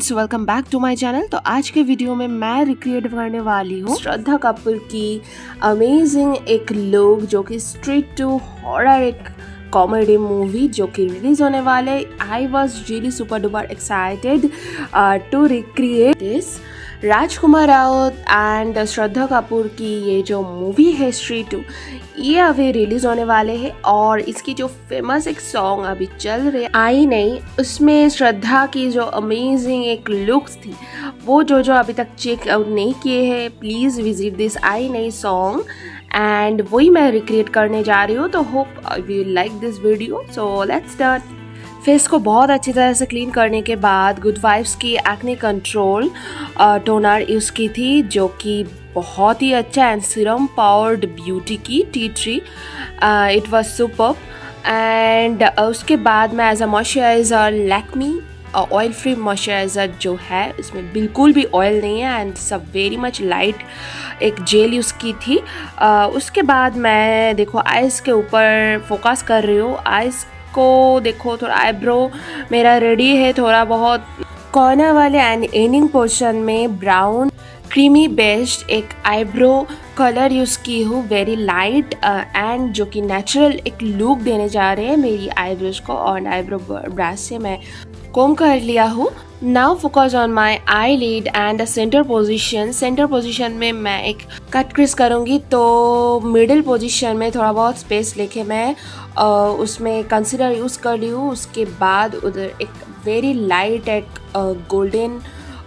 Friends, welcome back to my channel. तो आज के वीडियो में मैं रिक्रिएट करने वाली हूँ श्रद्धा कपूर की अमेजिंग एक लुक, जो कि स्ट्रीट टू हॉरर एक कॉमेडी मूवी जो कि रिलीज होने वाले। I was really super duper excited to recreate this. Rajkumar Rao and Shraddha Kapoor की ये जो मूवी है स्ट्रीट टू, ये अभी रिलीज होने वाले हैं और इसकी जो फेमस एक सॉन्ग अभी चल रही आई नहीं, उसमें श्रद्धा की जो अमेजिंग एक लुक्स थी वो जो अभी तक चेक आउट नहीं किए हैं, प्लीज़ विजिट दिस आई नहीं सॉन्ग एंड वही मैं रिक्रिएट करने जा रही हूँ। तो hope you like this video. So let's start. Face को बहुत अच्छी तरह से क्लीन करने के बाद गुड वाइब्स की एक्ने कंट्रोल टोनर यूज़ की थी, जो कि बहुत ही अच्छा एंड सीरम पावर्ड ब्यूटी की tea tree. It was super. And उसके बाद मैं as a moisturiser Lakme oil free moisturiser जो है, इसमें बिल्कुल भी ऑयल नहीं है एंड सब वेरी मच लाइट एक जेल यूज़ की थी। उसके बाद मैं देखो आइज़ के ऊपर फोकस कर रही हूँ। आइज़ को देखो थोड़ा आईब्रो मेरा रेडी है, थोड़ा बहुत कॉर्नर वाले एंड एंडिंग पोर्शन में ब्राउन क्रीमी बेस्ड एक आईब्रो कलर यूज़ की हूँ, वेरी लाइट एंड जो कि नेचुरल एक लुक देने जा रहे हैं मेरी आईब्रोज को। और आईब्रो ब्रश से मैं कोम कर लिया हूँ। Now focus on my eye lid and centre position. Centre position में मैं एक कट क्रिस करूँगी, तो मिडिल पोजिशन में थोड़ा बहुत स्पेस लेके मैं उसमें कंसीलर यूज़ कर ली हूँ। उसके बाद उधर एक वेरी लाइट एक golden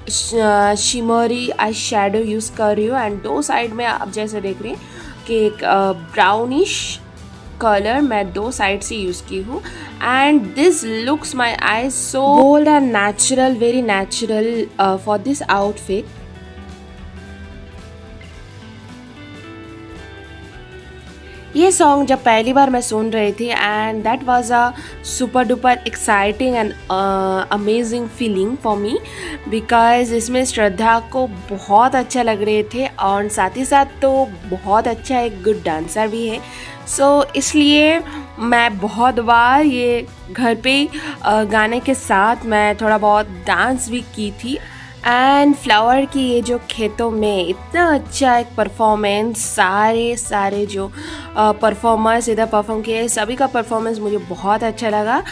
shimmery eye shadow use कर रही हूँ एंड दो साइड में आप जैसे देख रहे हैं कि एक ब्राउनिश कलर मैं दो साइड से यूज़ की हूँ। And this looks my eyes so bold and natural, very natural for this outfit. ये सॉन्ग जब पहली बार मैं सुन रही थी and that was a super duper exciting and amazing feeling for me, because इसमें श्रद्धा को बहुत अच्छा लग रहे थे और साथ ही साथ तो बहुत अच्छा एक गुड डांसर भी है। सो इसलिए मैं बहुत बार ये घर पे गाने के साथ मैं थोड़ा बहुत डांस भी की थी। एंड फ्लावर की ये जो खेतों में इतना अच्छा एक परफॉर्मेंस, सारे जो परफॉर्मर्स इधर परफॉर्म किए सभी का परफॉर्मेंस मुझे बहुत अच्छा लगा।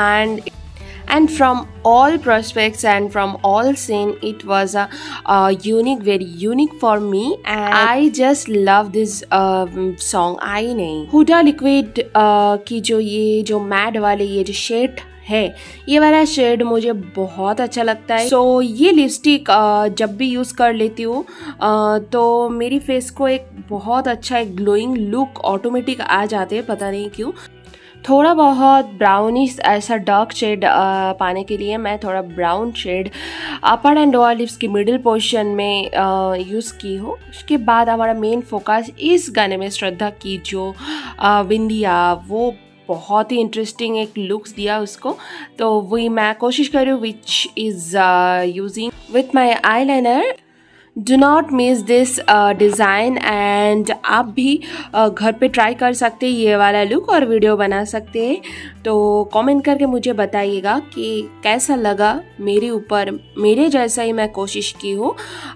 and from all prospects and from all scene it was a unique, very unique for me and I just love this song। आई नहीं हुडा लिक्विड की जो मैट वाले ये जो शेड है, ये वाला शेड मुझे बहुत अच्छा लगता है। सो ये लिपस्टिक जब भी यूज़ कर लेती हूँ तो मेरी फेस को एक बहुत अच्छा एक ग्लोइंग लुक ऑटोमेटिक आ जाते हैं, पता नहीं क्यों। थोड़ा बहुत ब्राउनिश ऐसा डार्क शेड पाने के लिए मैं थोड़ा brown shade upper and lower lips की मिडिल पोर्शन में यूज़ की हूँ। उसके बाद हमारा मेन फोकस इस गाने में श्रद्धा की जो बिंदिया, वो बहुत ही इंटरेस्टिंग एक लुक्स दिया उसको, तो वही मैं कोशिश कर रही हूँ which is using with my eyeliner. Do not miss this design and आप भी घर पे ट्राई कर सकते हैं ये वाला लुक और वीडियो बना सकते हैं। तो कमेंट करके मुझे बताइएगा कि कैसा लगा मेरे ऊपर, मेरे जैसा ही मैं कोशिश की हूँ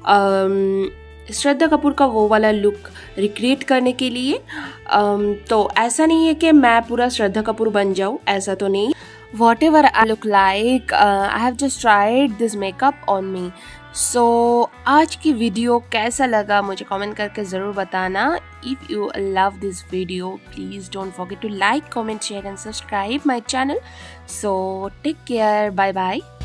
श्रद्धा कपूर का वो वाला लुक रिक्रिएट करने के लिए। तो ऐसा नहीं है कि मैं पूरा श्रद्धा कपूर बन जाऊँ, ऐसा तो नहीं। Whatever I look like, I have just tried this makeup on me। सो आज की वीडियो कैसा लगा मुझे कमेंट करके ज़रूर बताना। If you love this video please don't forget to like, comment, share and subscribe my channel. So take care, bye bye.